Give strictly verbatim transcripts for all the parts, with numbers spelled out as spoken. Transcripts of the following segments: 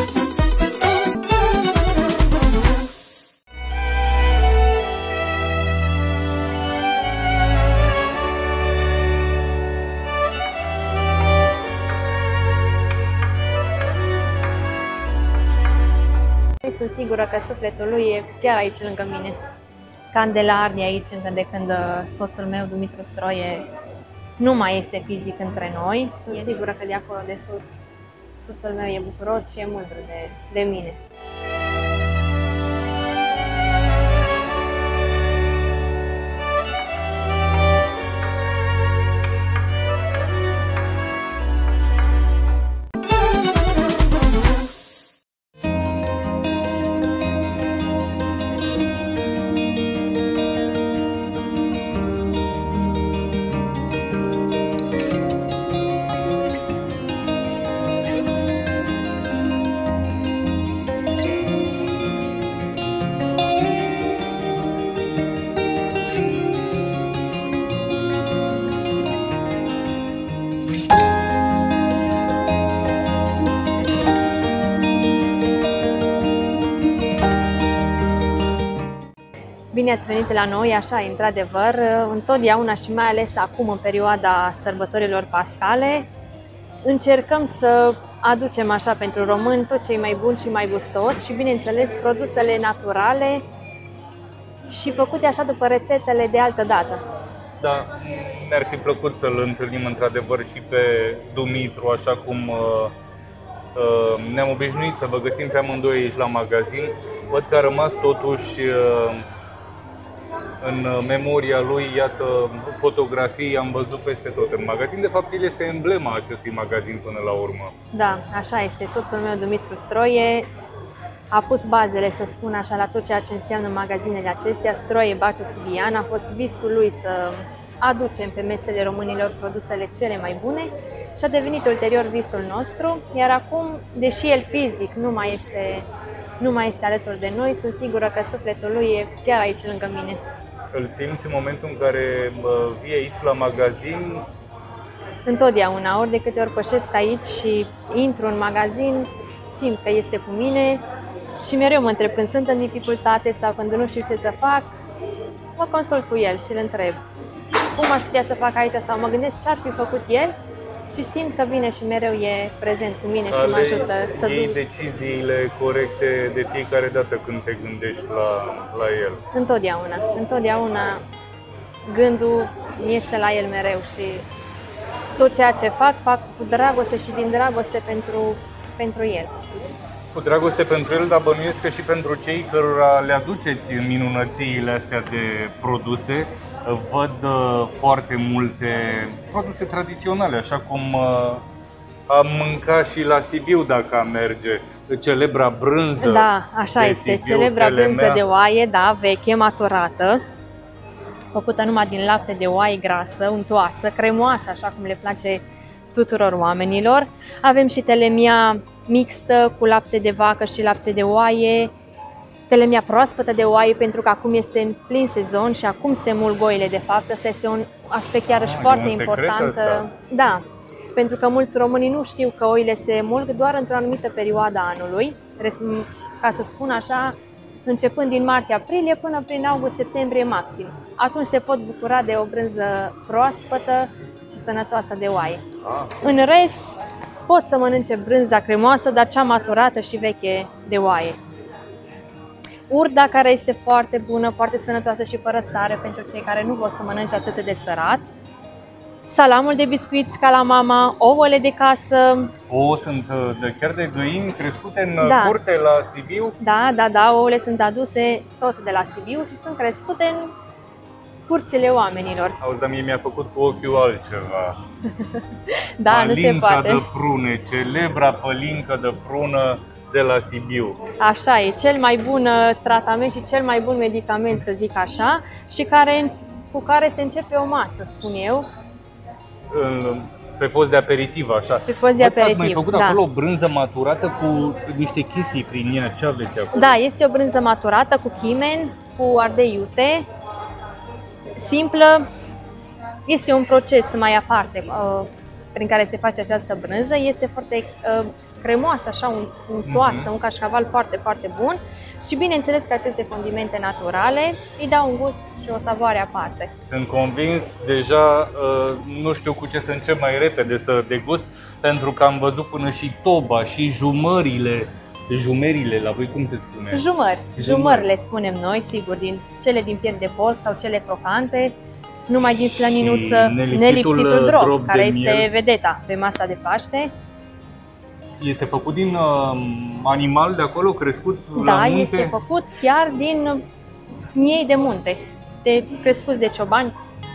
Sunt sigură că sufletul lui e chiar aici lângă mine. Candela arde aici încă de când soțul meu, Dumitru Stroie, nu mai este fizic între noi. Sunt sigură că de acolo de sus soțul meu e bucuros și e mândru de, de mine. Bine ați venit la noi, așa, într-adevăr, întotdeauna și mai ales acum, în perioada sărbătorilor pascale, încercăm să aducem așa pentru români tot ce e mai bun și mai gustos și, bineînțeles, produsele naturale și făcute așa după rețetele de altă dată. Da, ne-ar fi plăcut să-l întâlnim într-adevăr și pe Dumitru, așa cum uh, uh, ne-am obișnuit să vă găsim pe amândoi aici la magazin. Văd că a rămas totuși uh, în memoria lui, iată, fotografii am văzut peste tot în magazin. De fapt, el este emblema acestui magazin până la urmă. Da, așa este. Soțul meu, Dumitru Stroie, a pus bazele, să spun așa, la tot ceea ce înseamnă magazinele acestea. Stroie Baciu Sibian, a fost visul lui să aducem pe mesele românilor produsele cele mai bune și a devenit ulterior visul nostru. Iar acum, deși el fizic nu mai este, nu mai este alături de noi, sunt sigură că sufletul lui e chiar aici lângă mine. Îl simți în momentul în care vii aici la magazin? Întotdeauna, ori de câte ori pășesc aici și intru în magazin, simt că este cu mine și mereu mă întreb când sunt în dificultate sau când nu știu ce să fac, mă consult cu el și îl întreb cum aș putea să fac aici sau mă gândesc ce ar fi făcut el și simt că vine și mereu e prezent cu mine și mă ajută să iei duc deciziile corecte de fiecare dată când te gândești la, la el. Întotdeauna, întotdeauna gândul este la el mereu și tot ceea ce fac, fac cu dragoste și din dragoste pentru, pentru el. Cu dragoste pentru el, dar bănuiesc că și pentru cei cărora le aduceți minunățiile astea de produse. Văd foarte multe produse tradiționale, așa cum am mâncat și la Sibiu dacă merge. Celebra brânză. Da, așa este. Sibiu, Celebra brânză Telemea. de oaie, da, veche, maturată, făcută numai din lapte de oaie grasă, untoasă, cremoasă, așa cum le place tuturor oamenilor. Avem și telemia mixtă cu lapte de vacă și lapte de oaie, telemia proaspătă de oaie, pentru că acum este în plin sezon și acum se mulg oile, de fapt. Asta este un aspect iarăși Ah, foarte e un secret important. asta. Da, pentru că mulți români nu știu că oile se mulg doar într-o anumită perioadă a anului, ca să spun așa, începând din martie-aprilie până prin august-septembrie maxim. Atunci se pot bucura de o brânză proaspătă și sănătoasă de oaie. Ah. În rest, pot să mănânce brânza cremoasă, dar cea maturată și veche de oaie. Urda, care este foarte bună, foarte sănătoasă și fără sare pentru cei care nu vor să mănânce atât de sărat. Salamul de biscuiți ca la mama, ouăle de casă. Ouă sunt de, chiar de găini crescute în Da. curte la Sibiu? Da, da, da, ouăle sunt aduse tot de la Sibiu și sunt crescute în curțile oamenilor. Auzi, dar mie mi-a făcut cu ochiul altceva. Da, nu se Pălinca poate. de prune, celebra pălincă de prună de la Sibiu. Așa e, cel mai bun uh, tratament și cel mai bun medicament, să zic așa, și care, cu care se începe o masă, spun eu. În- Pe post de aperitiv, așa. Pe post de Văd că ați mai aperitiv, făcut da. acolo o brânză maturată cu niște chestii prin ea. Ce aveți acolo? Da, este o brânză maturată cu chimen, cu ardei iute, simplă. Este un proces mai aparte. Uh, prin care se face această brânză este foarte uh, cremoasă, așa, untoasă, mm-hmm. un cașcaval foarte, foarte bun și bineînțeles că aceste condimente naturale îi dau un gust și o savoare aparte. Sunt convins, deja uh, nu știu cu ce să încep mai repede să degust, pentru că am văzut până și toba și jumările, jumerile, la voi cum se spune? Jumări, jumări le spunem noi, sigur, din cele din piept de porc sau cele crocante, numai din slăninuță, nelipsitul, nelipsitul drop, drop care este miel. vedeta pe masa de Paște. Este făcut din uh, animal de acolo, crescut Da, la munte? este făcut chiar din miei de munte, de crescuți de ciobani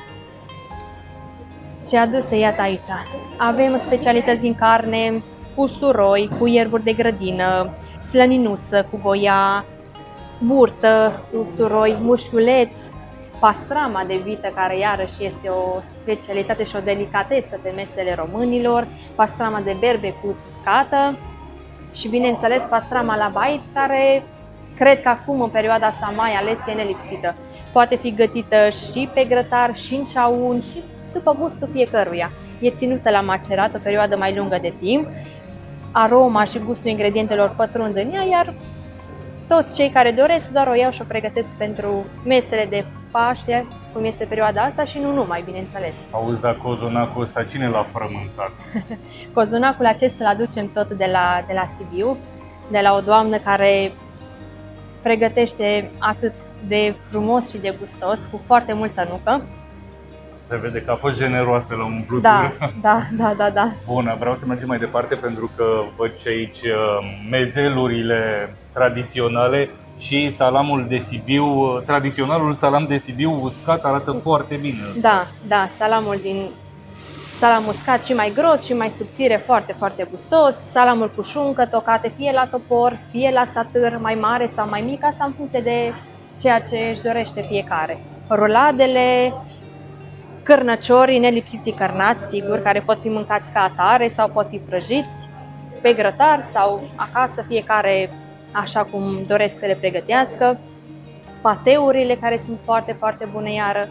și aduse, iată aici. Avem specialități din carne, cu usturoi, cu ierburi de grădină, slăninuță cu boia, burtă cu usturoi, mușchiuleț, pastrama de vită, care iarăși este o specialitate și o delicatesă pe mesele românilor, pastrama de berbecuț uscată și, bineînțeles, pastrama la baiț, care cred că acum, în perioada asta mai ales, e nelipsită. Poate fi gătită și pe grătar, și în ceaun, și după gustul fiecăruia. E ținută la macerat o perioadă mai lungă de timp, aroma și gustul ingredientelor pătrund în ea, iar toți cei care doresc doar o iau și o pregătesc pentru mesele de Paște, cum este perioada asta, și nu numai, bineînțeles. Auzi, dar cozonacul ăsta cine l-a frământat? Cozonacul acesta îl aducem tot de la, de la Sibiu, de la o doamnă care pregătește atât de frumos și de gustos, cu foarte multă nucă. Se vede că a fost generoasă la umplutură. Da, da, da, da, da. Bun, vreau să mergem mai departe pentru că văd și aici mezelurile tradiționale și salamul de Sibiu, tradiționalul salam de Sibiu uscat arată foarte bine. Da, da, salamul din salam uscat și mai gros și mai subțire, foarte, foarte gustos. Salamul cu șuncă tocate fie la topor, fie la satâr, mai mare sau mai mic, asta în funcție de ceea ce își dorește fiecare. Ruladele, cârnăciorii nelipsiții cărnați, sigur, care pot fi mâncați ca atare sau pot fi prăjiți pe grătar sau acasă, fiecare așa cum doresc să le pregătească. Pateurile, care sunt foarte, foarte bune iară.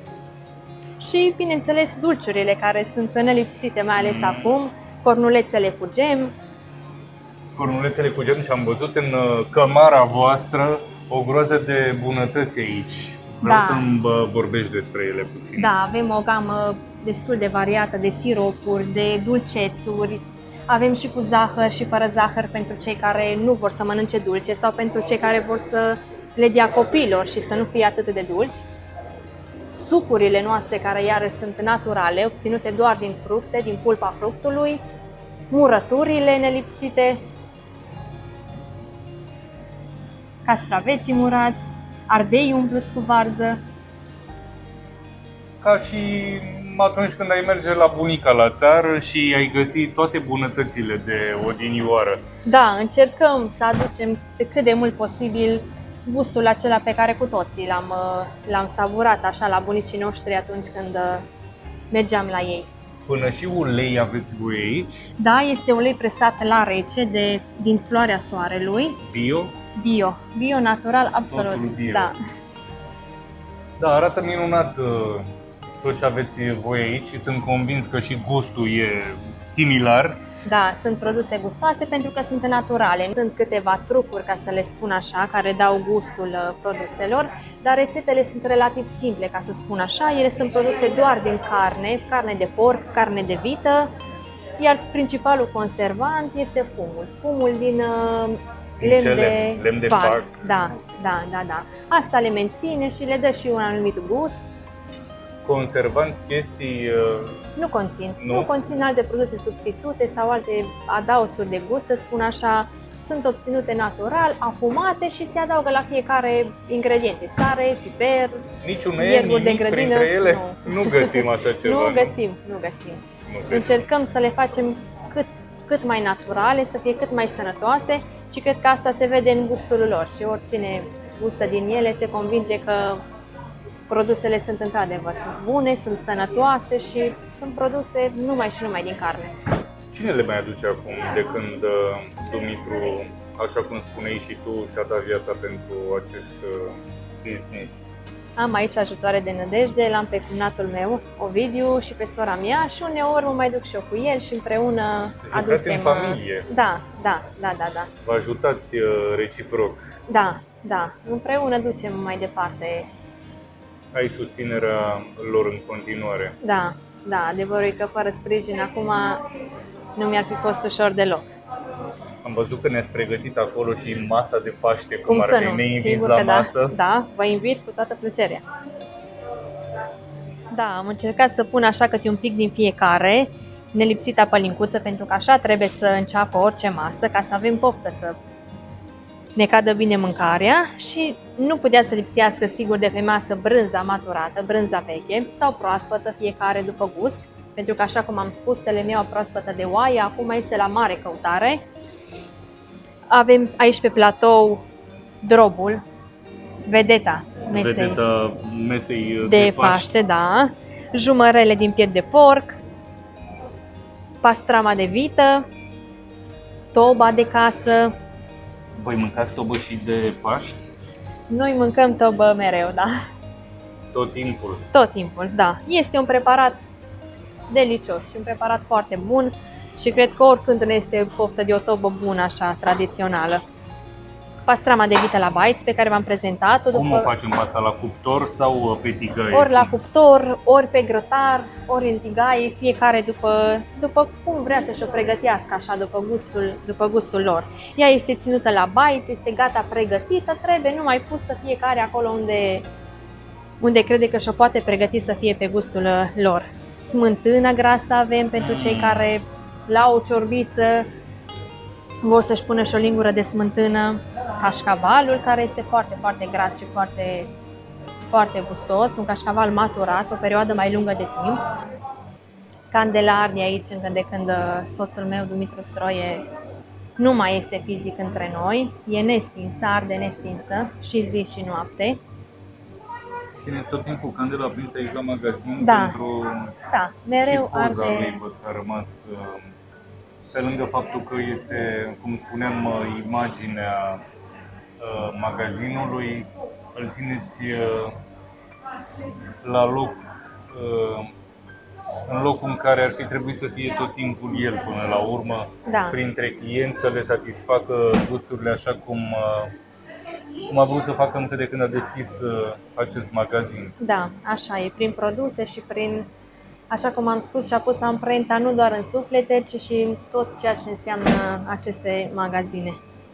Și, bineînțeles, dulciurile, care sunt nelipsite, mai ales acum, cornulețele cu gem. Cornulețele cu gem, și am văzut în cămara voastră o groază de bunătăți aici. Vreau Da. să-mi vorbești despre ele puțin. Da, avem o gamă destul de variată de siropuri, de dulcețuri. Avem și cu zahăr și fără zahăr pentru cei care nu vor să mănânce dulce sau pentru cei care vor să le dea copiilor și să nu fie atât de dulci. Sucurile noastre, care iarăși sunt naturale, obținute doar din fructe, din pulpa fructului. Murăturile nelipsite, castraveții murați, ardei umpluți cu varză. Ca și atunci când ai merge la bunica la țară și ai găsi toate bunătățile de odinioară. Da, încercăm să aducem pe cât de mult posibil gustul acela pe care cu toții l-am, l-am savurat așa la bunicii noștri atunci când mergeam la ei. Până și ulei aveți voi aici? Da, este ulei presat la rece de, din floarea soarelui. Bio? Bio, bio natural, absolut. Totul bio. Da. Da, arată minunat uh, tot ce aveți voi aici și sunt convins că și gustul e similar. Da, sunt produse gustoase pentru că sunt naturale. Sunt câteva trucuri, ca să le spun așa, care dau gustul uh, produselor, dar rețetele sunt relativ simple, ca să spun așa. Ele sunt produse doar din carne, carne de porc, carne de vită, iar principalul conservant este fumul. Fumul din uh, lemn ce de, lemn? Lemn de fag. fag. Da, da, da, da. Asta le menține și le dă și un anumit gust. Conservanți chestii... Uh, Nu conțin. Nu? Nu conțin alte produse substitute sau alte adaosuri de gust, să spun așa. Sunt obținute natural, afumate și se adaugă la fiecare ingredient. Sare, piper, niciun ierburi de nimic grădină. printre ele? Nu. Nu găsim așa ceva. Nu găsim, nu găsim. Nu găsim. Încercăm să le facem cât, cât mai naturale, să fie cât mai sănătoase și cred că asta se vede în gustul lor și oricine gustă din ele se convinge că produsele sunt într-adevăr, sunt bune, sunt sănătoase și sunt produse numai și numai din carne. Cine le mai aduce acum de când uh, Dumitru, așa cum spuneai și tu, și-a dat viața pentru acest uh, business? Am aici ajutoare de nădejde, l-am pe cumnatul meu, Ovidiu, și pe sora mea și uneori mă mai duc și eu cu el și împreună aducem... în familie. Da, da, da, da, da. Vă ajutați reciproc. Da, da, împreună ducem mai departe. Ai susținerea lor în continuare. Da, da, adevărul e că fără sprijin acum nu mi-ar fi fost ușor deloc. Am văzut că ne-ați pregătit acolo și masa de Paște, cum, Cum ar să fi, nu? ne inviți Sigur la că masă. da, da, vă invit cu toată plăcerea. Da, am încercat să pun așa câte un pic din fiecare, nelipsita pălincuță, pentru că așa trebuie să înceapă orice masă, ca să avem poftă să ne cadă bine mâncarea și nu putea să lipsească sigur de pe masă brânza maturată, brânza veche sau proaspătă, fiecare după gust, pentru că așa cum am spus, telemea proaspătă de oaie acum este la mare căutare. Avem aici pe platou drobul, vedeta mesei, Vedeta mesei de, de Paște, Paște, da, jumărele din piept de porc, pastrama de vită, toba de casă. Voi mâncați tobă și de Paști? Noi mâncăm tobă mereu, da, Tot timpul. tot timpul, da. Este un preparat delicios și un preparat foarte bun și cred că oricând nu este poftă de o tobă bună, așa, tradițională. Pastrama de vită la baiți, pe care v-am prezentat-o. Cum după... o facem asta, la cuptor sau pe tigaie? Ori la cuptor, ori pe grătar, ori în tigaie, fiecare după, după cum vrea să-și o pregătească, așa, după gustul, după gustul lor. Ea este ținută la baiți, este gata pregătită, trebuie numai pusă fiecare acolo unde, unde crede că și-o poate pregăti să fie pe gustul lor. Smântână grasă avem pentru cei care la o ciorbiță vor să-și pună și o lingură de smântână. Cașcavalul, care este foarte, foarte gras și foarte, foarte gustos, un cașcaval maturat, o perioadă mai lungă de timp. Candelari de aici, încă de când soțul meu, Dumitru Stroie, nu mai este fizic între noi, e nestinsă, arde nestinsă și zi și noapte. Țineți tot timpul candela aprinsă aici la magazin, Da. pentru Da, mereu și poza arde. lui văd că a rămas, uh, pe lângă faptul că este, cum spuneam, uh, imaginea uh, magazinului, îl țineți uh, la loc, uh, în locul în care ar fi trebuit să fie tot timpul el până la urmă, Da. printre clienți, să le satisfacă gusturile așa cum, uh, cum a vrut să facă încă de când a deschis uh, acest magazin. Da, așa e, prin produse și prin, așa cum am spus, și-a pus amprenta nu doar în suflete, ci și în tot ceea ce înseamnă aceste magazine.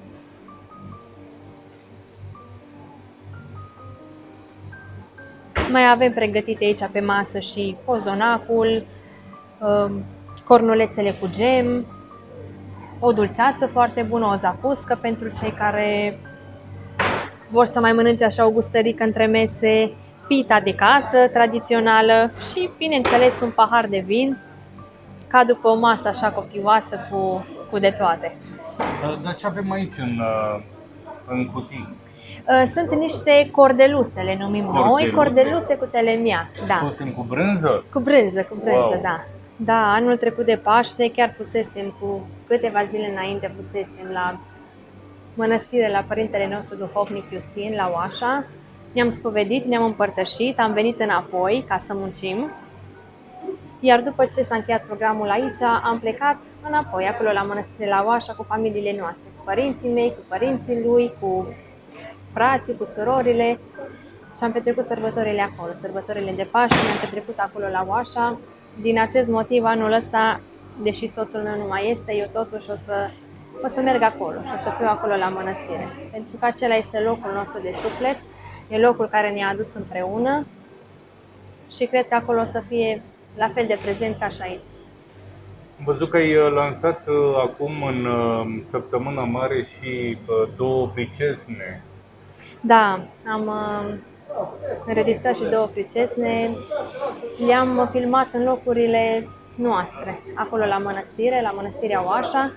Mai avem pregătite aici pe masă și cozonacul, cornulețele cu gem, o dulceață foarte bună, o zapuscă pentru cei care vor să mai mănânce așa o gustărică între mese, pita de casă tradițională și, bineînțeles, un pahar de vin, ca după o masă așa copioasă cu, cu de toate. Dar ce avem aici în, uh, în cutii? Sunt niște cordeluțe, le numim noi, Cordeluțe? cordeluțe cu telemea, da. Toți sunt cu brânză? Cu brânză, cu brânză, Wow. da. Da, anul trecut de Paște chiar fusesem cu câteva zile înainte, fusesem la mănăstire la părintele nostru duhovnic Iustin, la Oașa. Ne-am spovedit, ne-am împărtășit, am venit înapoi ca să muncim. Iar după ce s-a încheiat programul aici, am plecat înapoi, acolo la mănăstire la Oașa, cu familiile noastre, cu părinții mei, cu părinții lui, cu frații, cu surorile. Și am petrecut sărbătorile acolo, sărbătorile de Paște, ne-am petrecut acolo la Oașa. Din acest motiv, anul ăsta, deși soțul meu nu mai este, eu totuși o să, o să merg acolo și o să fiu acolo la mănăstire. Pentru că acela este locul nostru de suflet, e locul care ne-a adus împreună și cred că acolo o să fie la fel de prezent ca și aici. Am văzut că ai lansat uh, acum în uh, săptămâna mare și uh, două pricesne. Da, am uh, înregistrat și două pricesne, le-am filmat în locurile noastre, acolo la mănăstire, la mănăstirea Oașa.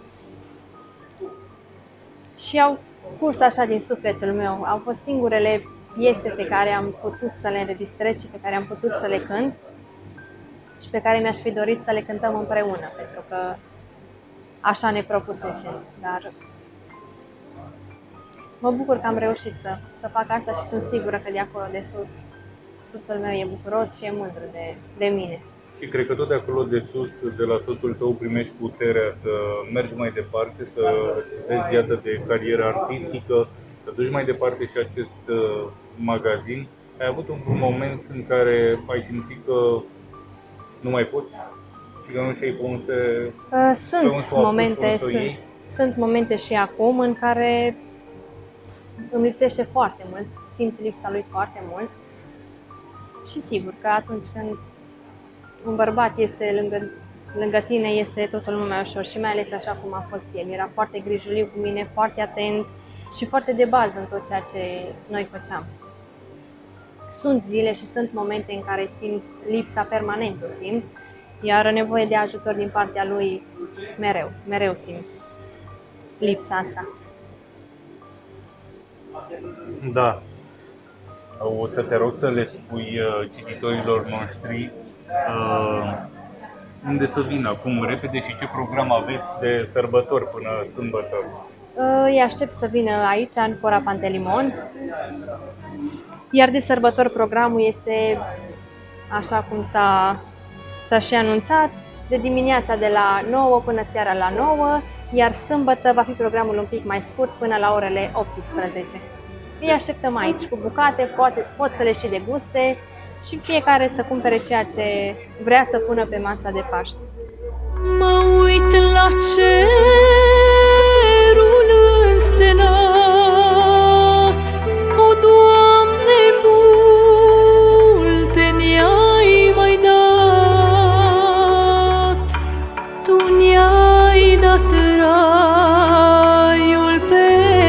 Și au curs așa din sufletul meu, au fost singurele piese pe care am putut să le înregistrez și pe care am putut să le cânt și pe care mi-aș fi dorit să le cântăm împreună, pentru că așa ne propusesem, dar mă bucur că am reușit să, să fac asta și sunt sigură că de acolo de sus, soțul meu e bucuros și e mândru de, de mine. Și cred că tot de acolo de sus, de la soțul tău, primești puterea să mergi mai departe, să îți vezi iadă de carieră artistică, să duci mai departe și acest uh, magazin. Ai avut un moment în care ai simțit că nu mai poți? Și că nu știi cum să... Uh, sunt cum să momente, apuci, cum să o sunt, iei? sunt momente și acum în care îmi lipsește foarte mult, simt lipsa lui foarte mult. Și sigur că atunci când un bărbat este lângă, lângă tine, este totul mult mai ușor și mai ales așa cum a fost el. Era foarte grijuliu cu mine, foarte atent și foarte de bază în tot ceea ce noi făceam. Sunt zile și sunt momente în care simt lipsa permanent, o simt, iar nevoie de ajutor din partea lui mereu, mereu simt lipsa asta. Da. O să te rog să le spui uh, cititorilor noștri uh, unde să vină acum repede și ce program aveți de sărbători până sâmbătă. Îi aștept să vină aici, în Cora Pantelimon, iar de sărbători programul este, așa cum s-a, s-a și anunțat, de dimineața de la nouă până seara la nouă, iar sâmbătă va fi programul un pic mai scurt până la orele optsprezece. Îi așteptăm aici cu bucate, poate, pot să le și deguste și fiecare să cumpere ceea ce vrea să pună pe masa de Paște. Mă uit la cerul înstelat, o, Doamne, multe ne-ai mai dat. Tu ne-ai dat raiul pe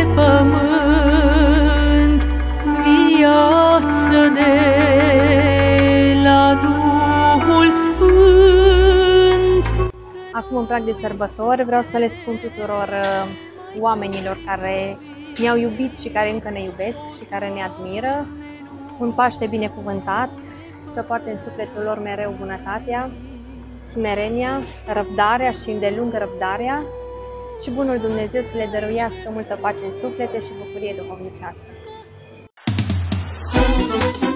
pământ, viață de la Duhul Sfânt. Acum, în prag de sărbători, vreau să le spun tuturor uh, oamenilor care ne-au iubit și care încă ne iubesc și care ne admiră un Paște binecuvântat, să poarte în sufletul lor mereu bunătatea, smerenia, răbdarea și îndelungă răbdarea și bunul Dumnezeu să le dăruiască multă pace în suflete și bucurie duhovnicească.